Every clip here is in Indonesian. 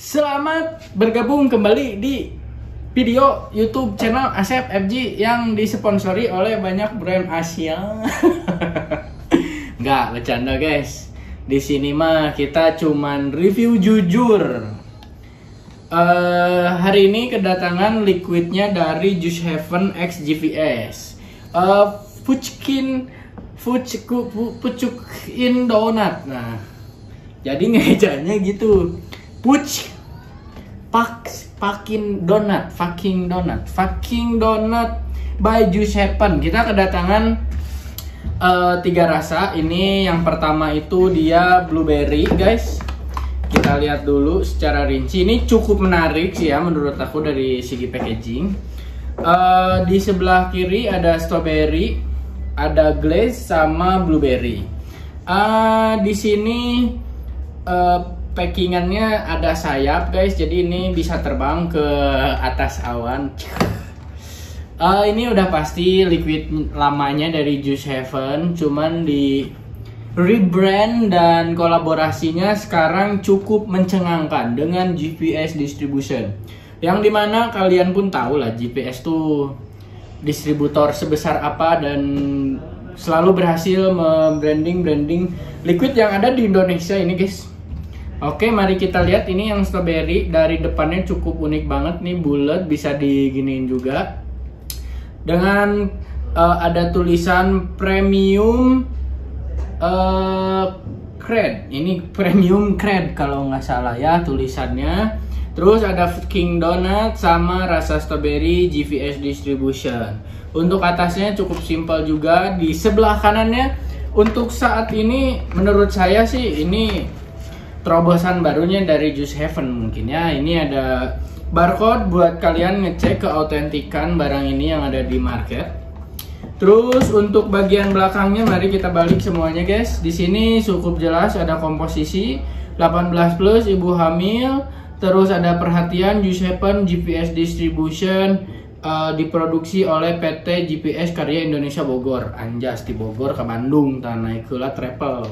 Selamat bergabung kembali di video YouTube channel Asep FG yang disponsori oleh banyak brand Asia. Nggak bercanda guys. Di sini mah kita cuman review jujur. Hari ini kedatangan liquidnya dari Juice Heaven X GPS. Pucukin donat. Nah, jadi ngejanya gitu. Fucking donat by Juice Heaven. Kita kedatangan 3 rasa. Ini yang pertama itu dia blueberry, guys. Kita lihat dulu secara rinci. Ini cukup menarik sih ya menurut aku dari segi packaging. Di sebelah kiri ada strawberry, ada glaze sama blueberry. Di sini packingannya ada sayap, guys. Jadi ini bisa terbang ke atas awan. Ini udah pasti liquid lamanya dari Juice Heaven, cuman di rebrand dan kolaborasinya sekarang cukup mencengangkan dengan GPS Distribution. Yang dimana kalian pun tahu lah GPS tuh distributor sebesar apa dan selalu berhasil branding liquid yang ada di Indonesia ini, guys. Oke, mari kita lihat. Ini yang strawberry, dari depannya cukup unik banget nih, bulat, bisa diginiin juga. Dengan ada tulisan premium cred. Ini premium cred kalau nggak salah ya tulisannya. Terus ada King Donut sama rasa strawberry GPS Distribution. Untuk atasnya cukup simpel juga. Di sebelah kanannya untuk saat ini menurut saya sih ini terobosan barunya dari Juice Heaven mungkin ya. Ini ada barcode buat kalian ngecek keautentikan barang ini yang ada di market. Terus untuk bagian belakangnya mari kita balik semuanya, guys. Di sini cukup jelas ada komposisi 18 plus ibu hamil. Terus ada perhatian Juice Heaven GPS Distribution diproduksi oleh PT GPS Karya Indonesia Bogor. Anjas di Bogor ke Bandung tanah ikula travel.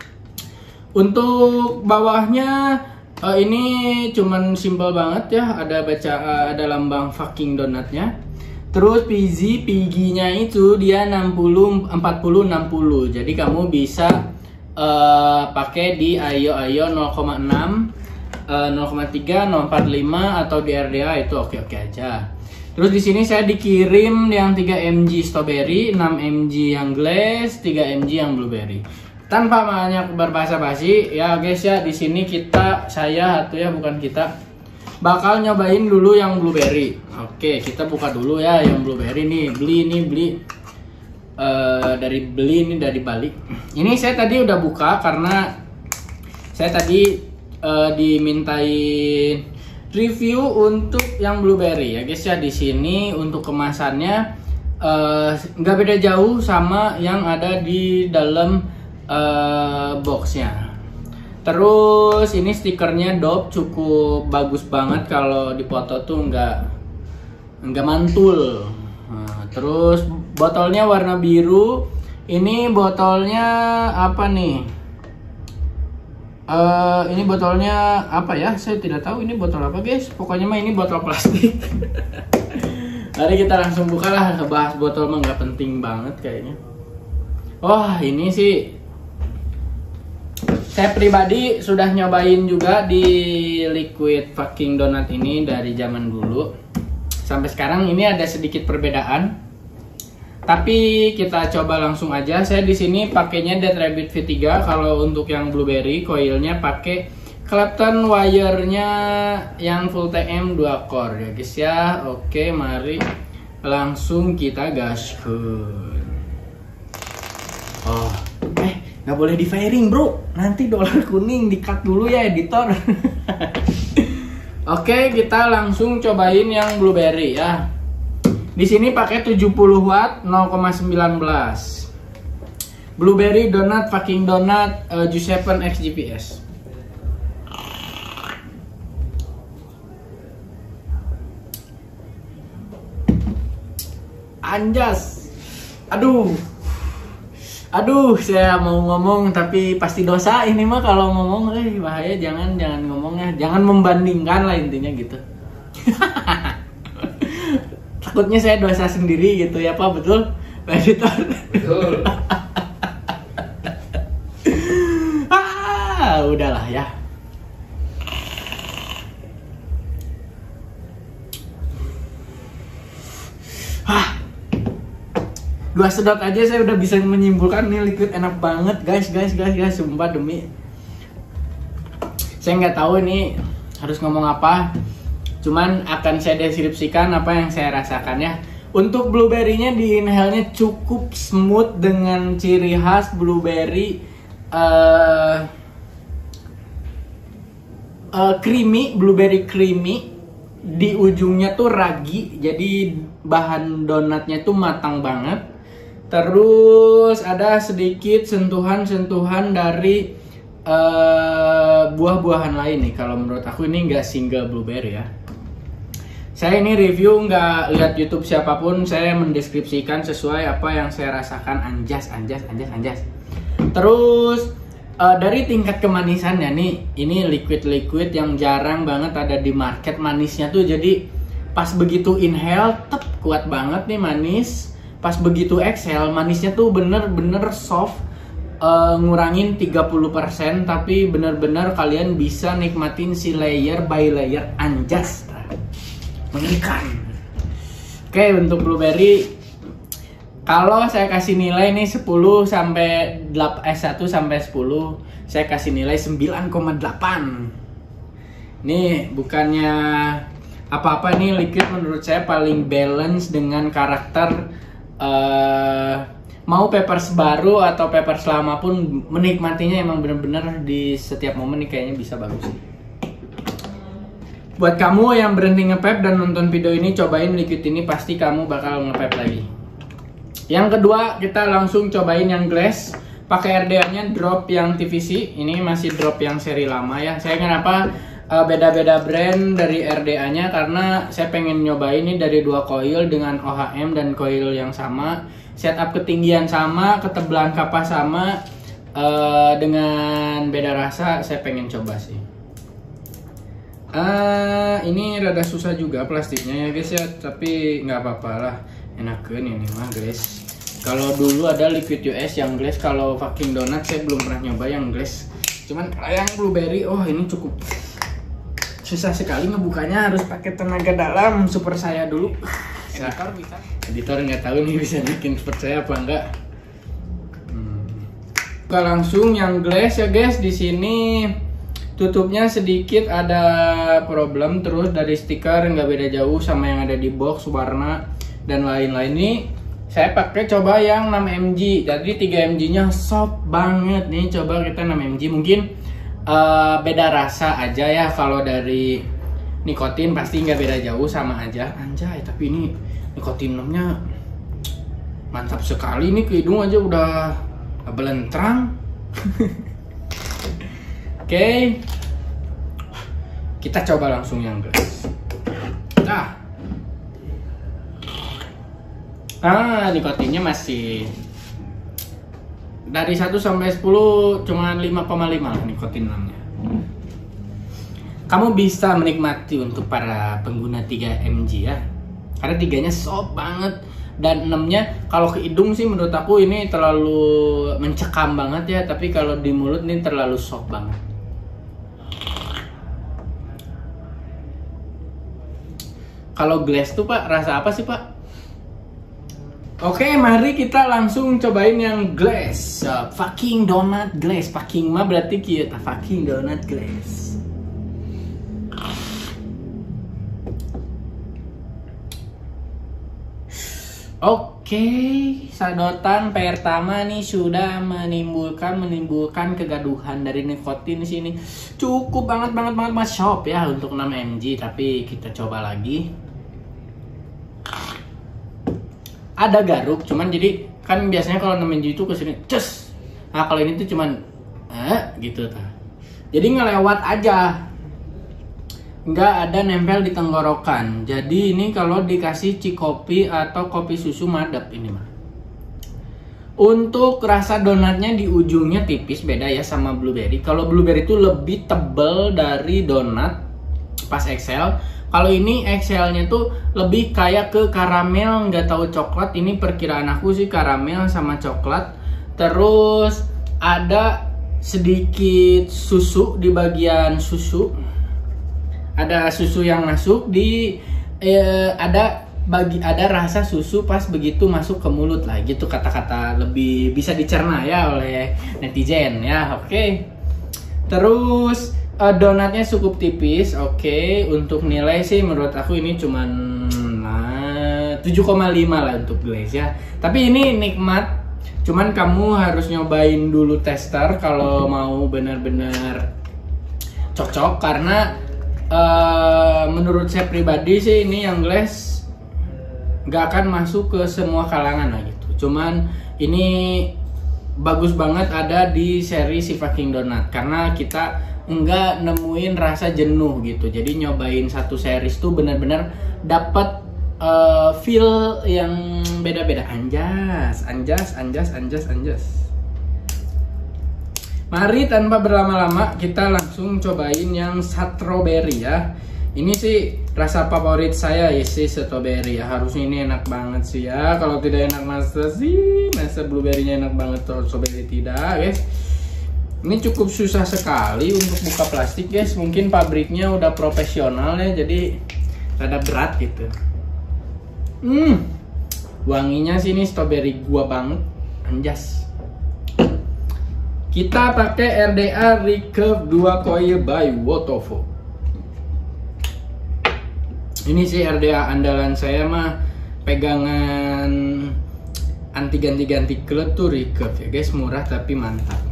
Untuk bawahnya ini cuman simple banget ya, ada ada lambang fucking donatnya. Terus PG-nya itu dia 60 40 60. Jadi kamu bisa pakai di ayo 0,6, 0,3, 0,45 atau di RDA itu oke-oke aja. Terus di sini saya dikirim yang 3 mg strawberry, 6 mg yang glaze, 3 mg yang blueberry. Tanpa banyak berbahasa basi ya guys ya, di sini saya bakal nyobain dulu yang blueberry. Oke, kita buka dulu ya yang blueberry nih. Beli dari balik. Ini saya tadi udah buka karena saya tadi dimintain review untuk yang blueberry ya guys ya. Di sini untuk kemasannya nggak beda jauh sama yang ada di dalam boxnya. Terus ini stikernya Dop cukup bagus banget, kalau dipoto tuh nggak mantul. Nah, terus botolnya warna biru. Ini botolnya apa nih? Ini botolnya apa ya? Saya tidak tahu ini botol apa, guys. Pokoknya mah ini botol plastik. Mari kita langsung buka lah. Bahas botol mah nggak penting banget kayaknya. Wah, ini sih saya pribadi sudah nyobain juga di liquid fucking donut ini dari zaman dulu sampai sekarang. Ini ada sedikit perbedaan, tapi kita coba langsung aja. Saya di sini pakainya Dead Rabbit V3. Kalau untuk yang blueberry coilnya pakai Clapton wire-nya yang full TM 2 core ya guys ya. Oke, mari langsung kita gaskeun. Nggak boleh di firing bro, nanti dolar kuning di-cut dulu ya editor. Oke, kita langsung cobain yang blueberry ya. Di sini pakai 70 watt 0,19. Blueberry donut fucking donut Juice Heaven X GPS. Anjas. Aduh, saya mau ngomong tapi pasti dosa ini mah kalau ngomong, bahaya, jangan ngomong ya, jangan membandingkan lah intinya gitu. Takutnya saya dosa sendiri gitu ya Pak, betul Pak Editor? Betul. Udahlah ya. Dua sedot aja saya udah bisa menyimpulkan nih liquid enak banget guys, sumpah demi. Saya nggak tahu ini harus ngomong apa, cuman akan saya deskripsikan apa yang saya rasakan ya. Untuk blueberry-nya di inhale-nya cukup smooth dengan ciri khas blueberry creamy, blueberry creamy. Di ujungnya tuh ragi, jadi bahan donatnya tuh matang banget. Terus ada sedikit sentuhan-sentuhan dari buah-buahan lain nih. Kalau menurut aku ini nggak single blueberry ya. Saya ini review nggak lihat YouTube siapapun, saya mendeskripsikan sesuai apa yang saya rasakan. Anjas. Terus dari tingkat kemanisannya nih, ini liquid yang jarang banget ada di market manisnya tuh. Jadi pas begitu inhale, kuat banget nih manis. Pas begitu exhale, manisnya tuh bener-bener soft, ngurangin 30%, tapi bener-bener kalian bisa nikmatin si layer by layer. Anjas, mengerikan. Oke, untuk blueberry, kalau saya kasih nilai nih 1 sampai 10, saya kasih nilai 9,8. Nih bukannya apa-apa nih, liquid menurut saya paling balance dengan karakter. Mau Peppers baru atau Peppers lama pun menikmatinya emang bener-bener di setiap momen nih kayaknya bisa bagus sih. Buat kamu yang berhenti ngepep dan nonton video ini, cobain liquid ini, pasti kamu bakal ngepep lagi. Yang kedua, kita langsung cobain yang glass. Pakai RDA-nya drop yang TVC. Ini masih drop yang seri lama ya. Saya kenapa beda-beda brand dari RDA-nya, karena saya pengen nyobain ini dari 2 coil dengan OHM dan coil yang sama, setup ketinggian sama, ketebalan kapas sama, dengan beda rasa. Saya pengen coba sih. Ini rada susah juga plastiknya ya guys ya, tapi nggak apa-apa lah, enakan ini mah guys. Kalau dulu ada liquid US yang glass, kalau fucking donat saya belum pernah nyoba yang glass. Cuman yang blueberry, ini cukup susah sekali ngebukanya, harus pakai tenaga dalam. Super saya dulu. Editor bisa. Editor nggak tahu nih bisa bikin super saya apa enggak. Buka langsung yang glass ya guys. Di sini tutupnya sedikit ada problem, terus dari stiker nggak beda jauh sama yang ada di box, warna dan lain-lain. Ini saya pakai coba yang 6 mg, jadi 3 mg nya soft banget nih. Coba kita 6 mg, mungkin beda rasa aja ya. Kalau dari nikotin pasti nggak beda jauh, sama aja. Anjay, tapi ini nikotin 6 nya mantap sekali nih, ke hidung aja udah belentrang. Oke, kita coba langsung yang glass. Nikotinnya masih dari 1 sampai 10 cuma 5,5 lah nikotin 6-nya. Kamu bisa menikmati untuk para pengguna 3 mg ya, karena 3-nya soft banget. Dan 6-nya kalau ke hidung sih menurut aku ini terlalu mencekam banget ya, tapi kalau di mulut ini terlalu soft banget. Kalau glass tuh Pak, rasa apa sih Pak? Oke, mari kita langsung cobain yang glass. Fucking donut glass. Fucking mah berarti kita fucking donut glass. Oke, sedotan pertama nih sudah menimbulkan kegaduhan dari nikotin di sini. Cukup banget shop ya untuk 6 mg, tapi kita coba lagi. Ada garuk, cuman jadi kan biasanya kalau 6 mg itu kesini cus. Nah kalau ini tuh cuman gitu ta. Jadi ngelewat aja, nggak ada nempel di tenggorokan. Jadi ini kalau dikasih cikopi atau kopi susu madep ini mah. Untuk rasa donatnya di ujungnya tipis, beda ya sama blueberry. Kalau blueberry itu lebih tebal dari donat pas XL. Kalau ini XL-nya tuh lebih kayak ke karamel, nggak tahu coklat. Ini perkiraan aku sih karamel sama coklat. Terus ada sedikit susu di bagian susu. Ada susu yang masuk di ada rasa susu pas begitu masuk ke mulut lah, gitu kata-kata lebih bisa dicerna ya oleh netizen ya. Oke. Terus donatnya cukup tipis. Oke. Untuk nilai sih menurut aku ini cuman 7,5 lah untuk glaze ya. Tapi ini nikmat. Cuman kamu harus nyobain dulu tester kalau mau benar-benar cocok, karena menurut saya pribadi sih ini yang glaze nggak akan masuk ke semua kalangan lah gitu. Cuman ini bagus banget ada di seri si fucking donat, karena kita nggak nemuin rasa jenuh gitu. Jadi nyobain satu series tuh benar-benar dapat feel yang beda-beda. Anjas. Mari tanpa berlama-lama kita langsung cobain yang strawberry ya. Ini sih rasa favorit saya ya sih, strawberry ya. Harusnya ini enak banget sih ya. Kalau tidak enak masa blueberry-nya enak banget, terus strawberry tidak guys. Ini cukup susah sekali untuk buka plastik guys. Mungkin pabriknya udah profesional ya, jadi rada berat gitu. Wanginya sih ini strawberry gua banget, anjas. Kita pakai RDA Recurve 2 Coil by Wotofo. Ini sih RDA andalan saya mah, pegangan anti ganti-ganti klep tuh Recurve ya guys, murah tapi mantap.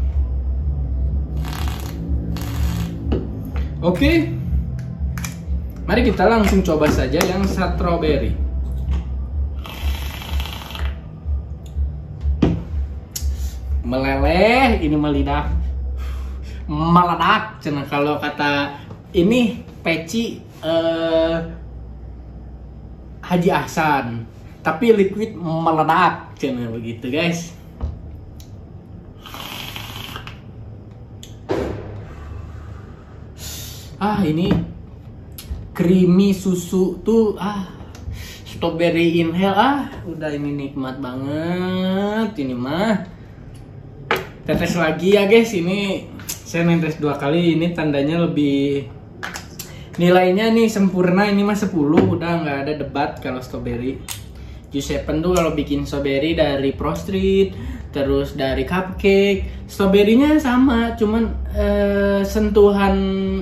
Oke. Mari kita langsung coba saja yang strawberry. Meleleh ini melidah, meledak cina kalau kata ini peci Haji Ahsan, tapi liquid meledak cina begitu guys. Ini creamy susu tuh, strawberry inhale, udah ini nikmat banget ini mah. Tetes lagi ya guys, ini saya netes 2 kali, ini tandanya lebih nilainya nih sempurna, ini mah 10, udah nggak ada debat kalau strawberry. Juice Happen tuh kalau bikin strawberry dari Pro Street, terus dari Cupcake, strawberrynya sama, cuman sentuhan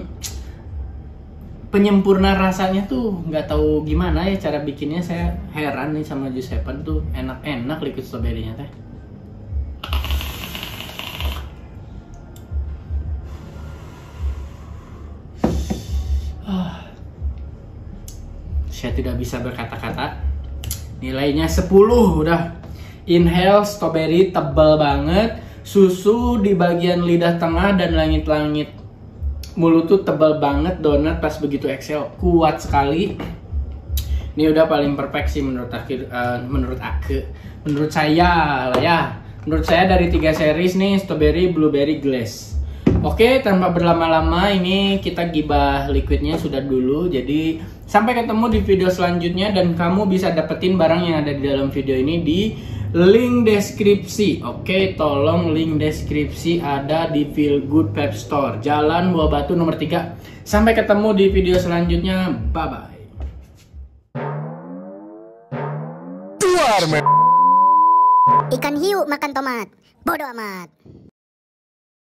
penyempurna rasanya tuh nggak tahu gimana ya cara bikinnya. Saya heran nih sama Juice Happen tuh, enak-enak liquid strawberry-nya teh. Saya tidak bisa berkata-kata. Nilainya 10 udah. Inhale strawberry tebal banget. Susu di bagian lidah tengah dan langit-langit mulut tuh tebal banget. Donat pas begitu XL kuat sekali. Ini udah paling perfect sih menurut saya lah ya. Menurut saya dari 3 series nih, strawberry, blueberry, glaze. Oke, tanpa berlama-lama ini kita gibah liquidnya sudah dulu. Jadi sampai ketemu di video selanjutnya, dan kamu bisa dapetin barang yang ada di dalam video ini di link deskripsi. Oke, tolong link deskripsi ada di Feel Good Pep Store, Jalan Buah Batu nomor 3. Sampai ketemu di video selanjutnya. Bye bye. Ikan hiu makan tomat. Bodoh amat.